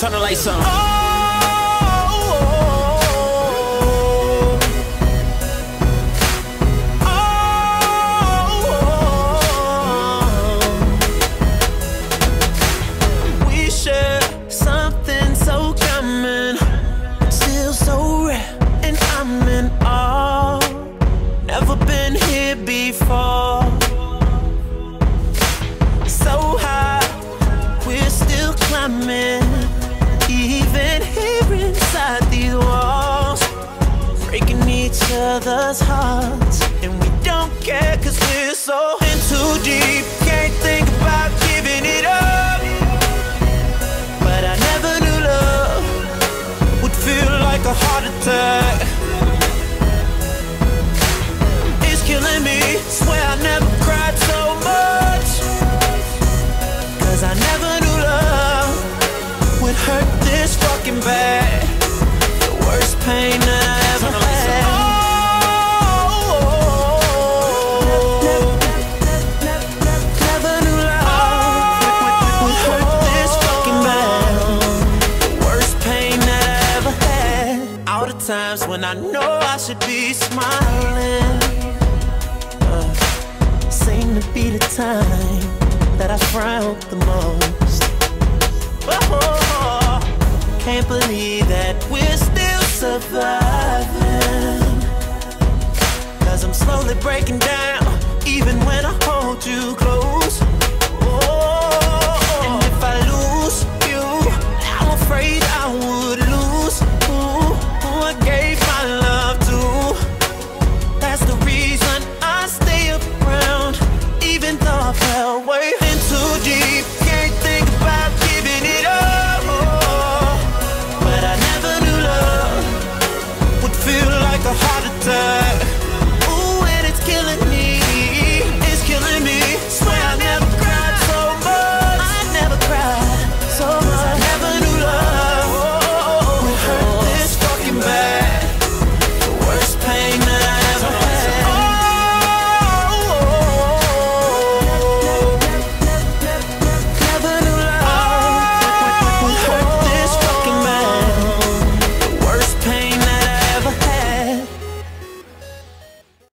Turn the lights on. We share something so common, still so rare, and I'm in awe. Never been here before. So high, we're still climbing, even here inside these walls, breaking each other's hearts, and we don't care 'cause we're so in too deep. Can't think about giving it up, but I never knew love would feel like a heart attack. It's killing me, swear I never cried so much, 'cause I never knew love would hurt this fucking bad. The worst pain that I ever had. Never knew love would hurt this fucking bad. The worst pain that I ever had. All the times when I know I should be smiling, seem to be the time that I frown the most. Oh, can't believe that we're still surviving, 'cause I'm slowly breaking down.